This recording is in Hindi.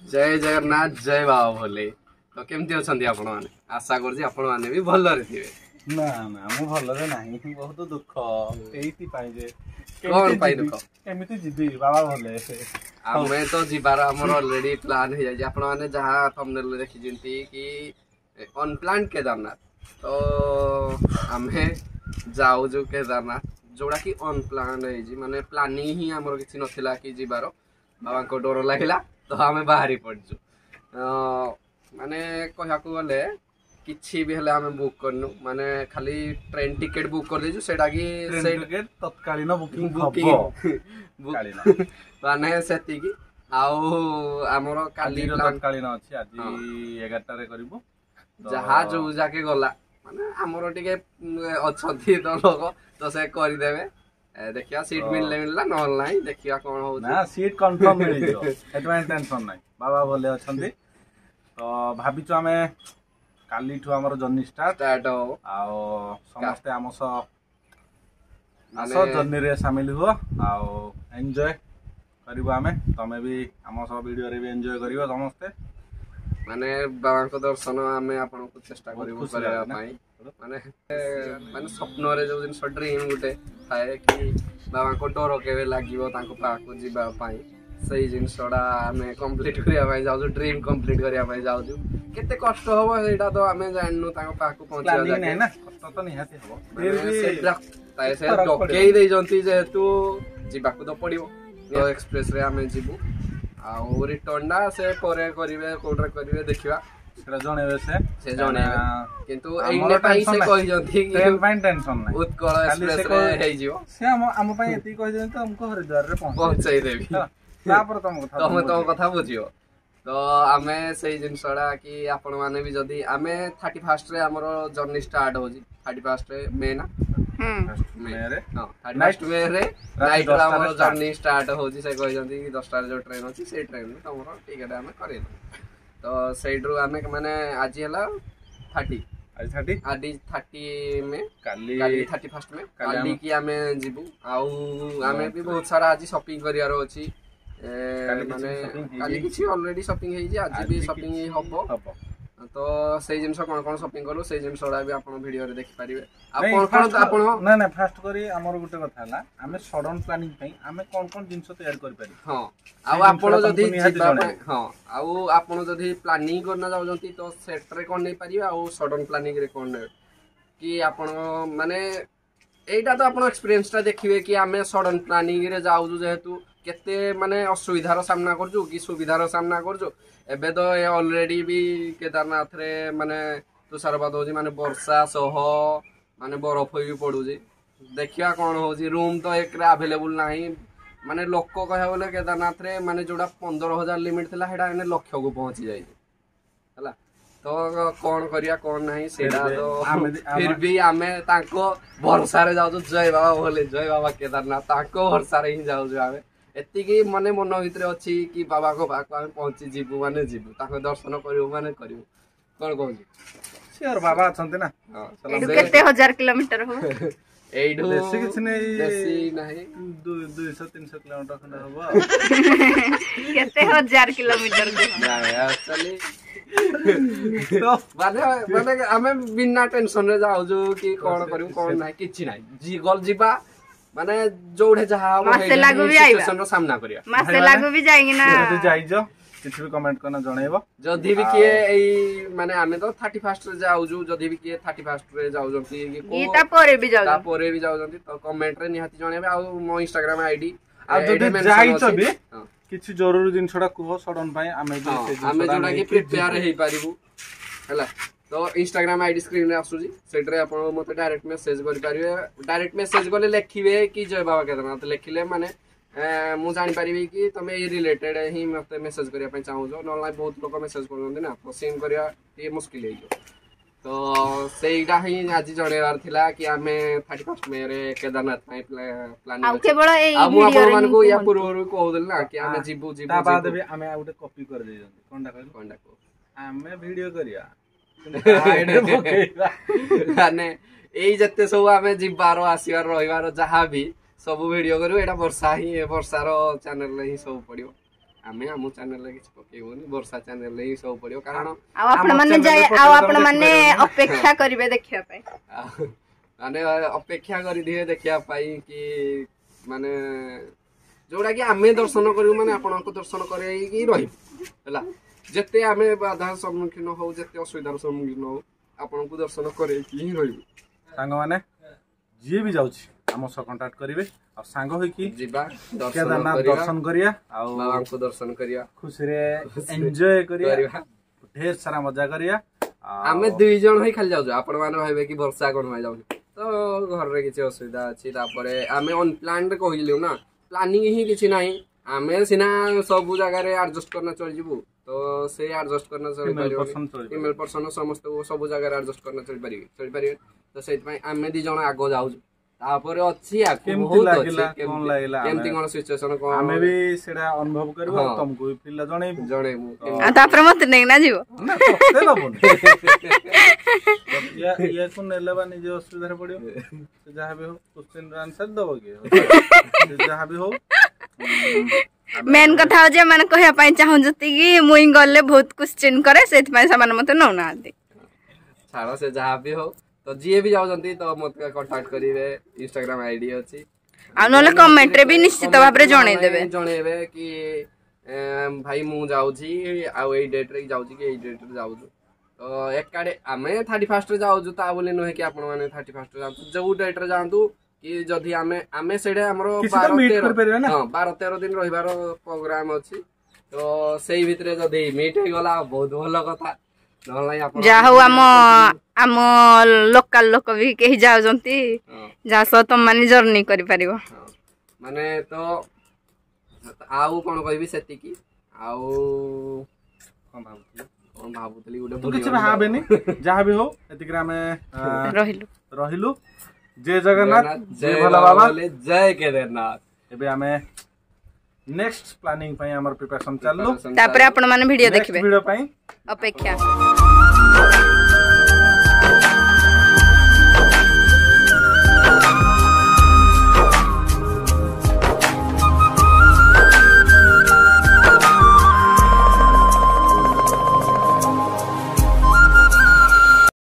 जय जगन्नाथ जय बाबा भोले। तो केमती अच्छा आपण मैंने आशा कर आपण मैंने भी भलरे थे। ना ना मु भलरे नहीं बहुत दुख एइति पाई जे कौन पाई दुख एमिति जिबी बाबा भोले आमे तो जीवार हमर ऑलरेडी प्लान हो जाय आपण माने जहां थंबनेल देखि जिंती कि अनप्लान केदारनाथ तो आमे जाऊ जो केदारनाथ जोड़ा कि अनप्लान है माने प्लानिंग ही हमर किछि नथिला कि जीवार बाबा को डर लागिला तो आमे बाहरी पड़जु माने कहया को गले किछि भी हले आमे बुक करनु माने खाली ट्रेन टिकट बुक कर देजु सेटा कि ट्रेन टिकट तत्कालीन बुकिंग हबो माने सेति कि आउ हमर काली तत्कालीन अछि आज 11 रे करबो जहा जो जाके गला माने हमर टिके अछथि तो लोग तो से करि देबे देखिया सीट मिलला न ऑनलाइन देखिया कोन हो ना सीट कंफर्म मिल जो एटमेंट टेंशन नै बाबा बोले अछंती तो भाबिचो हमें काली ठु हमर जर्नी स्टार्ट हो आउ समस्त हमस आसो जर्नी रे शामिल हो आउ एन्जॉय करबो हमें तमे भी हमस वीडियो रे भी एन्जॉय करिवो समस्त माने बाबा को दर्शन हमें आपन को चेष्टा करिवो करबा पई माने माने स्वप्न रे जो दिन ड्रीम गुटे थाए कि बाबा को डर केवे लागिवो तांको पा को जीबा पई सही जिनसडा हमें कंप्लीट करिया पई जाउ ड्रीम कंप्लीट करिया पई जाउ केते कष्ट होबो एटा तो हमें जाननु तांको पा को पहुंचिया जाके नहीं ना कष्ट तो निहाती होबो फिर भी ताई से डकेई दे जंती जेतु जीबा को तो पड़िवो तो एक्सप्रेस रे हमें जीबू आ रिटर्न ना से परे करिवे कोडरे करिवे देखिबा सेटा जणेबे से जणेबे किंतु एइने पाई से कहि जंती कि ट्रेन पाइन टेंशन नै उत्कल एक्सप्रेस रे हेइ जिवो से हम पाई एति कहि देन तो हमको हरिद्वार रे पहुंचाई देबी तापर तुम कथा बुझियो तो आमे सही जिनसडा कि आपण माने भी जदी आमे 31 रे हमरो जर्नी स्टार्ट हो जी 31 रे मे ना मे रे हां 31 मे रे राइट रा हमरो जर्नी स्टार्ट हो जी से कहि जंती कि 10 टा जो ट्रेन अछि से ट्रेन में हमरो टिकट आमे करे तो सेइड्रु आमे माने आज हला 30 आज 30 में काली 31 में काली की आमे जीबू आउ आमे भी बहुत सारा आज शॉपिंग करियारो अछि काली किछि ऑलरेडी शॉपिंग हेइ जे आज भी शॉपिंग हबो तो सेइ जिंस कोन कोन शॉपिंग करू सेइ जिंसडा भी आपण वीडियो रे देखि परिबे आपण ना फास्ट करी हमर गुटे कथा हला हमें सडन प्लानिंग पई हमें कोन कोन जिंस तैयार करि पारि हां आ आपण जदी जीबा हां आ आपण जदी प्लानिंग करना जाउ जंती तो सेट रे कोन नै परिबे आ सडन प्लानिंग रे कोन नै कि आपण माने एटा तो आपण एक्सपीरियंस ता देखिबे कि हमें सडन प्लानिंग रे जाउ जेहेतु केते माने असुविधार सामना करजु कि सुविधार सामना करजु एबे तो ए ऑलरेडी भी केदारनाथ रे माने तुषारपात होजी माने वर्षा सह माने बरफ भी पडुजी देखिया कोन होजी रूम तो एक रे अवेलेबल नाही माने लोक कहया बोले केदारनाथ रे माने जोडा 15000 लिमिट थिला हेडा एने लक्ष्य को पहुंची जाई हला तो कोन करिया कोन नाही सेडा तो फिर भी हमें ताको भरोसा रे जाउ जय बाबा बोले जय बाबा केदारनाथ ताको भरोसा रे ही जाउ हमें एतिकी मने मन भितर अछि कि बाबा को पाक हम पहुंची जीबू माने जीबू ताको दर्शन करियो माने करियो कोन कहू श्योर बाबा छन्ते ना एडु केते हजार किलोमीटर हो एडु देसी किछ नै देसी नाही 200 300 किलोमीटर खंड होबो केते हजार किलोमीटर ना एक्चुअली तो माने हमें बिना टेंशन रे जाउ जो कि कोन करियो कोन नाही किछि नाही जी गल जीबा माने जोड़े जहा मासे लागु भी आइबा सिचुएशन रो सामना करिया मासे लागु भी जाएंगे ना जदी जाइजो किछ भी कमेंट करना जणैबो जदी भी किए एई माने हमें तो 31 रे जाउ जो जदी भी किए 31 रे जाउ जंती कि को एटा परे भी जाउ ता परे भी जाउ जंती तो कमेंट रे निहाती जणैबे आ मो इंस्टाग्राम आईडी आ जदी जाइचो भी किछ जरूरी जिनसडा कुहो सडन पाए हमें जोडा कि प्रिपेयर हेइ पारिबु हला तो इंस्टाग्राम आईडी स्क्रीन रे आसुजी सेटरे आपण मते डायरेक्ट मेसेज करि पारिबे डायरेक्ट मेसेज गले लेखिबे कि जय बाबा केदारनाथ लेखिले माने मु जानि पारिबे कि तमे ए रिलेटेड ही मते मेसेज करिया पय चाहू जो ऑनलाइन बहुत लोक मेसेज करउंदी ना तो सेम करिया ये मुश्किल है तो सेइडा ही आज जणेवार थिला कि हमें 31 मे रे केदारनाथ पय प्लान आ केवल ए वीडियो रे आपण मान को या पूर्व कहउदल ना कि हमें जीबू ता बाद भी हमें आ उटे कॉपी कर दे जंती कोनडा को हमें वीडियो करिया माने एई जत्ते सब हमें जिबार आसीबार रहिबार जहा भी सब वीडियो करू एटा वर्षा ही वर्षार चैनल रे ही सब पडियो आमे हम चैनल किसी पकेबोनी वर्षा चैनल ही सब पड़ियो कारण आपण माने अपेक्षा करिवे देखिया पाई माने अपेक्षा करि दिए देखिया पाई कि माने जोड़ा कि आमे दर्शन करू माने आपनको दर्शन करे कि रही हला जते आमे बाधा सम्मुखीन हो जते असुविधार सम्मुखीन हो आपनको दर्शन करे कि रही सांग माने जे भी जाउछि हम से कांटेक्ट करिवे आ सांग होई कि जीवा दर्शन करिया आ बाबा को दर्शन करिया खुशी रे एन्जॉय करिया ढेर सारा मजा करिया आमे दुई जण होई खाली जाउ आपण माने भाबे कि वर्षा कोन होई जाउ तो घर रे किछि असुविधा अछि तापरे आमे ऑन प्लान रे कहिलियो ना प्लानिंग ही किछि नाही आमे सिना सब जगह रे एडजस्ट करना चल जिवु तो से एडजस्ट करना चल परियो फीमेल पर्सन समस्त सब जगह रे एडजस्ट करना चल परियो तो सेत पय आमे दी जण आगो जाउ तापर अछि आ बहुत अछि कोन लागला केमति कोन सिचुएशन को आमे भी सेडा अनुभव करबो तुमको भी फील जणे मु आ तापर मत नै ना जीव ना तोते लबोन ये कोन नेलबा निजे असुविधा रे पड़ियो से जहां भी हो क्वेश्चन रे आंसर दबो के जहां भी हो मेन कथा हो जे माने कहया पई चाहू जति कि मुई गले बहुत क्वेश्चन करे सेत पई समान मते नौ ना दे छाड़ो से जहां भी हो तो जी भी जाउ जंती तो मते कांटेक्ट करिवे इंस्टाग्राम आईडी अछि आ नले कमेंट रे भी निश्चित भाव रे जणेबे कि भाई मु जाउ छी आ एई डेट रे जाउ छी कि एई डेट रे जाउ तो एकाडे आमे 31 रे जाउ ता बोले नहे कि आपण माने 31 रे जाउ जो डेट रे जांतु कि जदि आमे सेडे हमरो 12-13 दिन रहिबार प्रोग्राम अछि तो सेही भितरे जदि मीट हे गला बहुत भलो कथा जा हो आम लोकल लोक भी कहीं जाओ जंती जा सो तुम माने जर्नी करि परिबो माने तो आउ कोन कहबी सेति की आउ कोन भाबुतली उडे तो किछ भाबेनी जहां भी हो एतिकरा में रहिलु जय जगन्नाथ जय भोला बाबा जय केदारनाथ एबे हमें नेक्स्ट प्लानिंग पई हमर प्रिपरेशन चाललो तापर आपण माने वीडियो देखिबे वीडियो पई अपेक्षा